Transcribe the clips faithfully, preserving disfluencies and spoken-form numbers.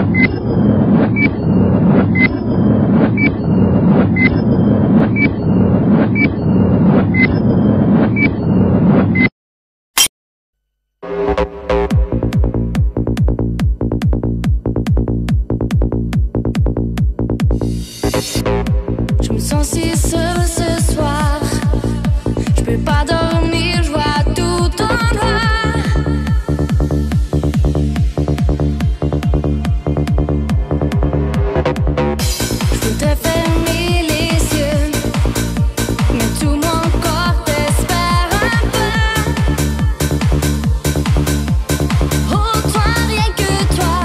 Je me sens si seule ce soir. Je peux pas dormir, je vois tout en noir. Je voudrais fermer les yeux, mais tout mon corps t'espère un peu. Oh toi, rien que toi.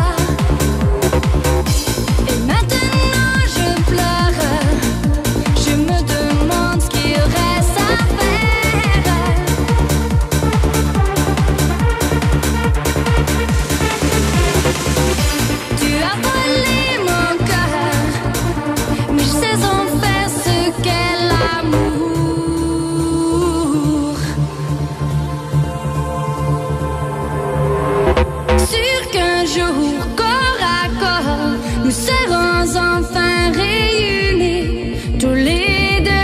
Et maintenant je pleure. Je me demande ce qu'il reste à faire. Tu as volé mon cœur, mais je sais en faire ce qu'est l'amour. Sûr qu'un jour, corps à corps, nous serons enfin réunis, tous les deux.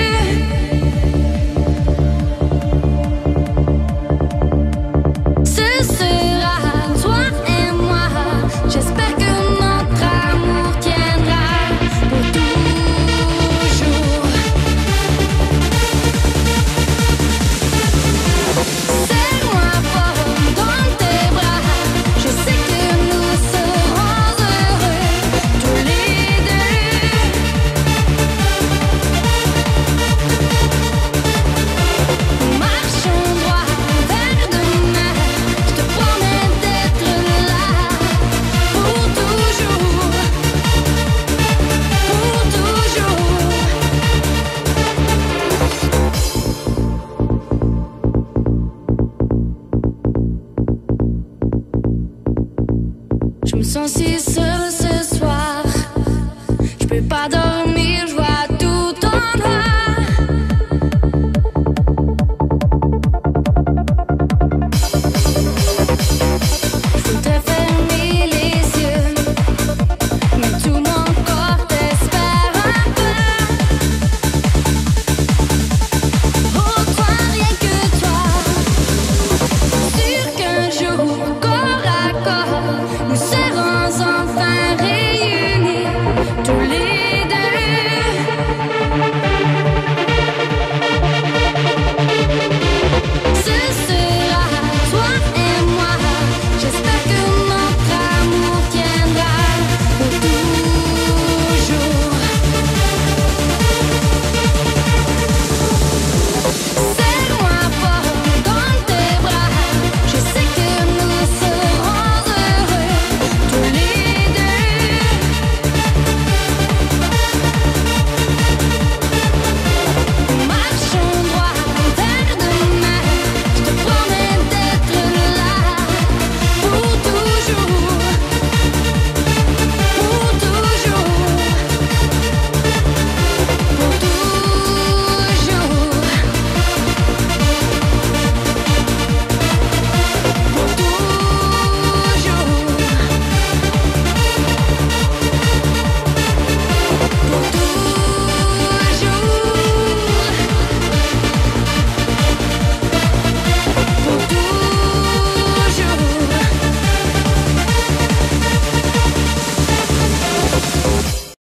Ce sera toi et moi. J'espère que notre amour tiendra pour toujours. Serre-moi fort dans tes bras. Je sais que nous serons heureux, tous les deux. Marchons droit vers demain. Je te promets d'être là pour toujours, pour toujours. Je me sens si seule ce soir. Je peux pas dormir, je vois tout en noir. Je voudrais fermer les yeux, mais tout mon corps t'espère un peu. Oh toi, rien que toi. Sûr qu'un jour, corps à corps, nous serons enfin réunis, tous les